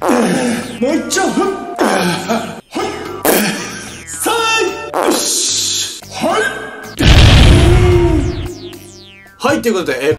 もう一丁。はい、ということで、